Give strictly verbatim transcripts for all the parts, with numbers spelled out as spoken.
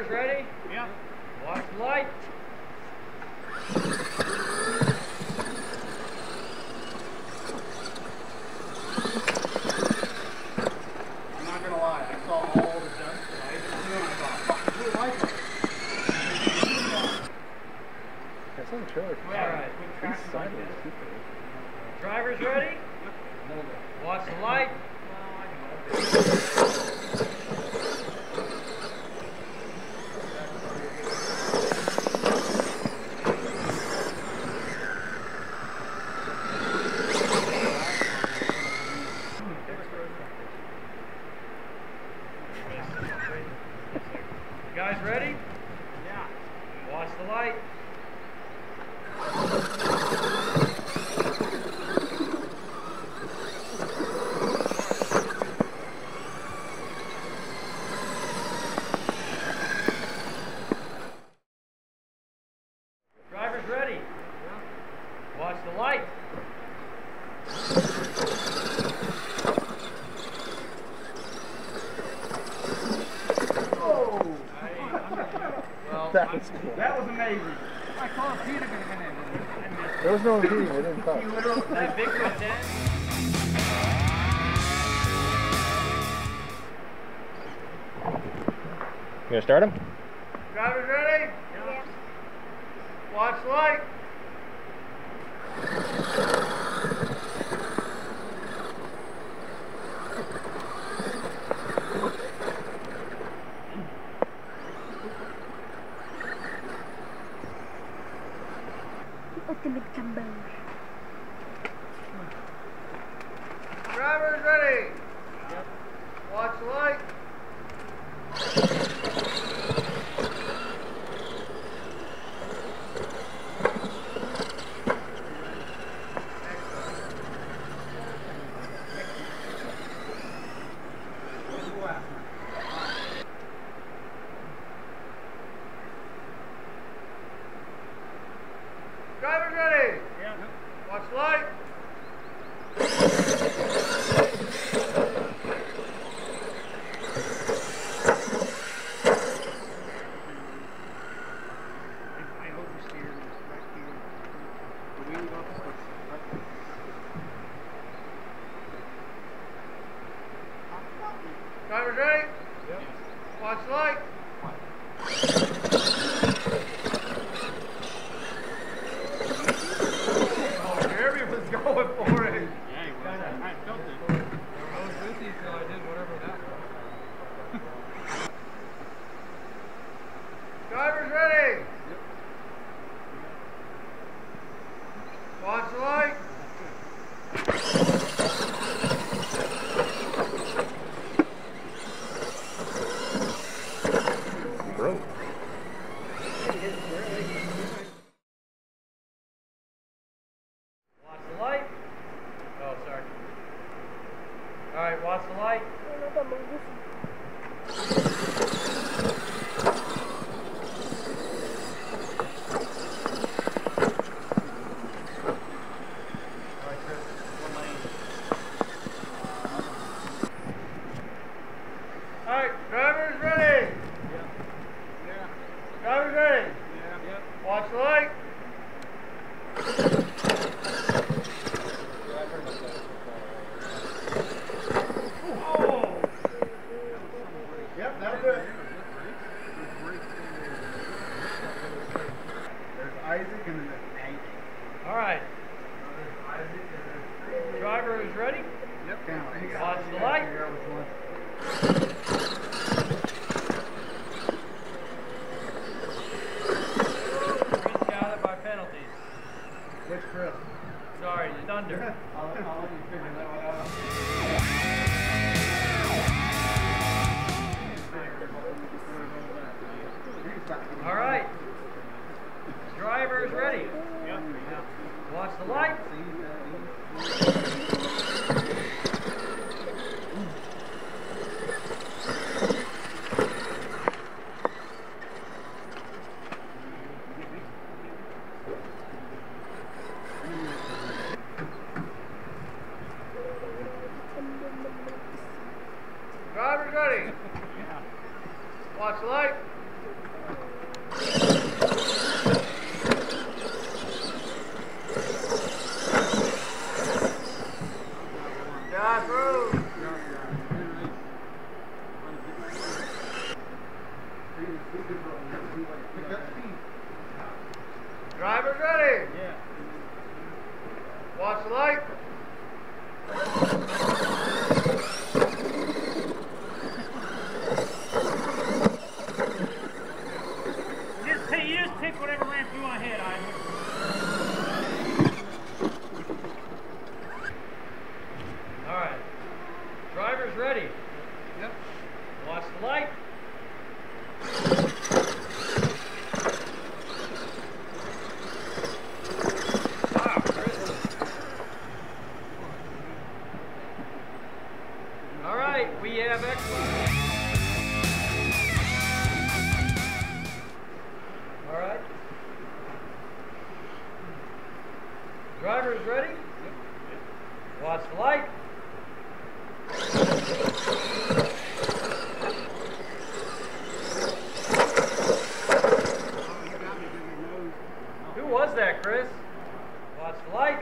Drivers ready? Yeah. Watch the light. I'm not gonna lie, I saw all the dust lights and I thought, fuck, blue lights on it. That's on the trailer. All right. Drivers ready? Watch the light. You guys ready? Yeah. Watch the light. Drivers ready? Watch the light. Well, That was cool. That was amazing. I called Peter gonna come in. There was no impeding, I didn't touch. that big one, Dan. You gonna start him? Drivers ready? Yeah. Watch the light. Ultimate Jumbo. Drivers ready? Yep. Watch the light. Drivers ready? Yeah. Watch the light. I oversteered right here. The wheel got the switch. Drivers ready? Yep. Watch the light. Oh, Jeremy was going for it. Yeah, he was. I felt it. I was with you until I did whatever that was. Drivers ready? Watch the light. Broke. Watch the light. Oh, sorry. All right, watch the light. All right, Chris, one lane. All right, drivers ready? Yeah. Yeah. Drivers ready? Yeah. Yep. Watch the light. Oh! Yep, that'll do it. There's Isaac and then there's Hank. All right. Driver is ready? Yep. Down. Watch the light. Chris got it by penalties. Which Chris? Sorry, Thunder. I'll, I'll let you figure that one out. All right. Driver is ready. Yep. Watch the light. Driver's ready. Yeah. Watch the light. Driver's ready. Yep. Watch the light. Wow, Chris. All right, we have excellent. All right. Driver is ready. Yep. Watch the light. Who was that, Chris? Watch the light.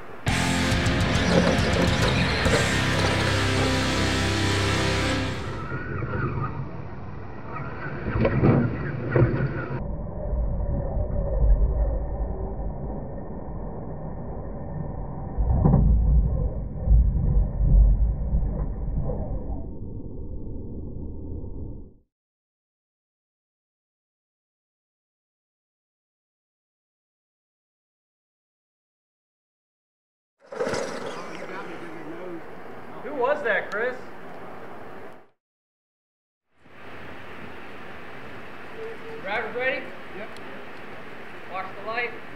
Who was that, Chris? Driver's ready? Yep. Watch the light.